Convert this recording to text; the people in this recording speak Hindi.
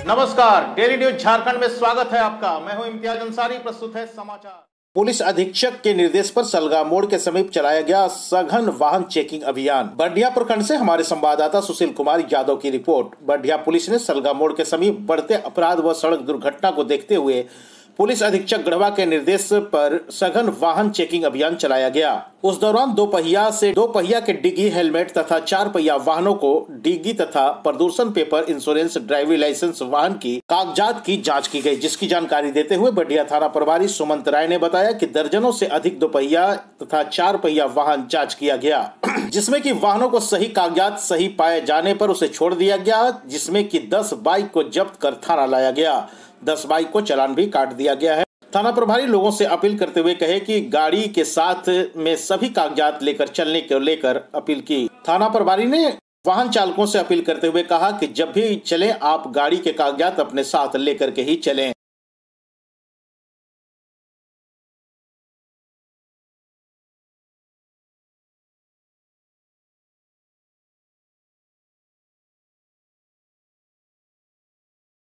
नमस्कार, डेली न्यूज झारखंड में स्वागत है आपका। मैं हूं इम्तियाज अंसारी। प्रस्तुत है समाचार। पुलिस अधीक्षक के निर्देश पर सलगा मोड़ के समीप चलाया गया सघन वाहन चेकिंग अभियान। बर्डिया प्रखंड से हमारे संवाददाता सुशील कुमार यादव की रिपोर्ट। बर्डिया पुलिस ने सलगा मोड़ के समीप बढ़ते अपराध व सड़क दुर्घटना को देखते हुए पुलिस अधीक्षक गढ़वा के निर्देश पर सघन वाहन चेकिंग अभियान चलाया गया। उस दौरान दो पहिया के डिग्गी, हेलमेट तथा 4 पहिया वाहनों को डिग्गी तथा प्रदूषण पेपर, इंश्योरेंस, ड्राइविंग लाइसेंस, वाहन की कागजात की जांच की गई। जिसकी जानकारी देते हुए बढ़िया थाना प्रभारी सुमंत राय ने बताया कि दर्जनों से अधिक 2 पहिया तथा 4 पहिया वाहन जाँच किया गया, जिसमें कि वाहनों को सही कागजात सही पाए जाने पर उसे छोड़ दिया गया, जिसमें कि 10 बाइक को जब्त कर थाना लाया गया। 10 बाइक को चालान भी काट दिया गया है। थाना प्रभारी लोगों से अपील करते हुए कहे कि गाड़ी के साथ में सभी कागजात लेकर चलने को लेकर अपील की। थाना प्रभारी ने वाहन चालकों से अपील करते हुए कहा कि जब भी चलें आप गाड़ी के कागजात अपने साथ लेकर के ही चलें।